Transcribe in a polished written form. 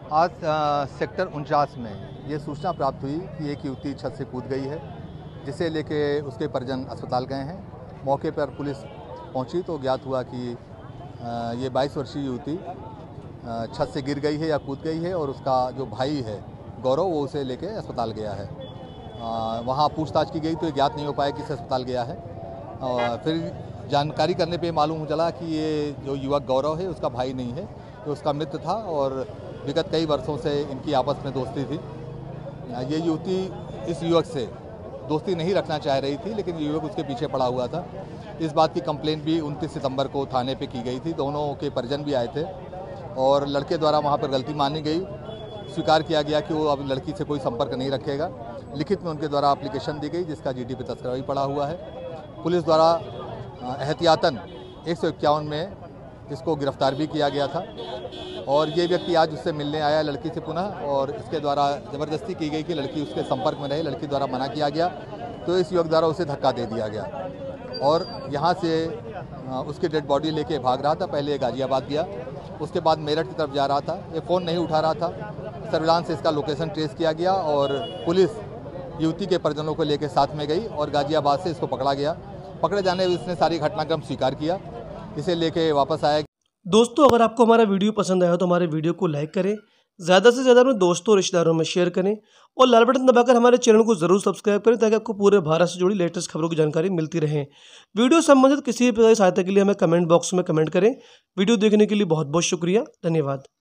आज सेक्टर 49 में ये सूचना प्राप्त हुई कि एक युवती छत से कूद गई है, जिसे लेके उसके परिजन अस्पताल गए हैं। मौके पर पुलिस पहुंची तो ज्ञात हुआ कि ये 22 वर्षीय युवती छत से गिर गई है या कूद गई है और उसका जो भाई है गौरव वो उसे लेके अस्पताल गया है। वहाँ पूछताछ की गई तो ये ज्ञात नहीं हो पाया कि इसे अस्पताल गया है। फिर जानकारी करने पे मालूम चला कि ये जो युवक गौरव है उसका भाई नहीं है, तो उसका मित्र था और विगत कई वर्षों से इनकी आपस में दोस्ती थी। ये युवती इस युवक से दोस्ती नहीं रखना चाह रही थी, लेकिन युवक उसके पीछे पड़ा हुआ था। इस बात की कंप्लेंट भी 29 सितंबर को थाने पे की गई थी। दोनों के परिजन भी आए थे और लड़के द्वारा वहाँ पर गलती मानी गई। स्वीकार किया गया कि वो अब लड़की से कोई संपर्क नहीं रखेगा। लिखित में उनके द्वारा एप्लीकेशन दी गई, जिसका जीडी पे तस्करी पड़ा हुआ है। पुलिस द्वारा एहतियातन 151 में इसको गिरफ्तार भी किया गया था और ये व्यक्ति आज उससे मिलने आया लड़की से पुनः, और इसके द्वारा ज़बरदस्ती की गई कि लड़की उसके संपर्क में रहे। लड़की द्वारा मना किया गया तो इस युवक द्वारा उसे धक्का दे दिया गया और यहाँ से उसकी डेड बॉडी लेके भाग रहा था। पहले ये गाजियाबाद गया, उसके बाद मेरठ की तरफ जा रहा था। ये फ़ोन नहीं उठा रहा था। सर्विलांस से इसका लोकेशन ट्रेस किया गया और पुलिस युवती के परिजनों को लेकर साथ में गई और गाजियाबाद से इसको पकड़ा गया। पकड़े जाने में इसने सारी घटनाक्रम स्वीकार किया, इसे लेके वापस आया। दोस्तों, अगर आपको हमारा वीडियो पसंद आया तो हमारे वीडियो को लाइक करें, ज़्यादा से ज़्यादा अपने दोस्तों और रिश्तेदारों में शेयर करें और लाल बटन दबाकर हमारे चैनल को ज़रूर सब्सक्राइब करें ताकि आपको पूरे भारत से जुड़ी लेटेस्ट खबरों की जानकारी मिलती रहे। वीडियो संबंधित किसी भी प्रकार की सहायता के लिए हमें कमेंट बॉक्स में कमेंट करें। वीडियो देखने के लिए बहुत बहुत शुक्रिया, धन्यवाद।